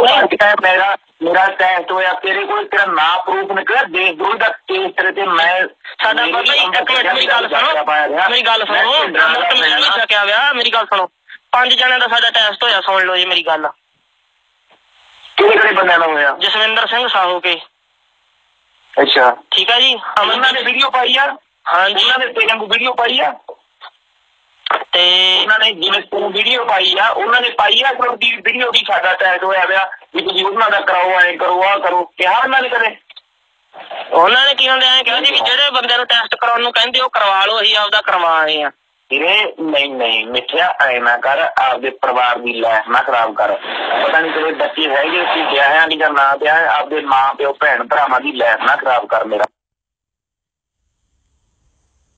मेरा टेस्ट होया तेरे को तेरा ना प्रूफ निकला देशद्रोही का केस तेरे ते मैं साडा पता ही एक मिनट मेरी गल सुनो मेरी गल सुनो अमृत मैं नहीं सकिया विआह मेरी गल सुनो 5 जणिਆਂ ਦਾ ਸਾਡਾ ਟੈਸਟ ਹੋਇਆ सुन लो जी मेरी गल किहड़े बंदे नाल होया जसविंदर सिंह साहू के अच्छा ठीक है जी उन्होंने ने वीडियो पाई आ हाँ जी उन्होंने तेरे को वीडियो पाई आ ते उन्होंने जिवें तू वीडियो पाई आ उन्होंने पाई आ कोई वीडियो भी साडा टैग होया विआ भी तुसीं उन्हां दा कराओ ऐ करो आ करो किहा उन्होंने कदे उन्होंने की होंदे ऐ कहा जी भी जेड़े बंदे नूं टेस्ट कराउण नूं कहंदे ओ करवा लो असीं आपदा करवा आए आ ਵੀਰੇ ਨਹੀਂ ਮਿੱਠਿਆ ਐ ਨਾ ਕਰ ਆਪਦੇ ਪਰਿਵਾਰ ਦੀ ਲਾਈਫ ਨਾ ਖਰਾਬ ਕਰ ਪਤਾ ਨਹੀਂ ਤੇਰੇ ਬੱਚੇ ਹੈਗੇ ਸੀ ਵਿਆਹਿਆ ਨਹੀਂ ਜਾਂ ਨਾ ਵਿਆਹ ਆਪਦੇ ਮਾਂ ਪਿਓ ਭੈਣ ਭਰਾਵਾਂ ਦੀ ਲਾਈਫ ਨਾ ਖਰਾਬ ਕਰ ਮੇਰਾ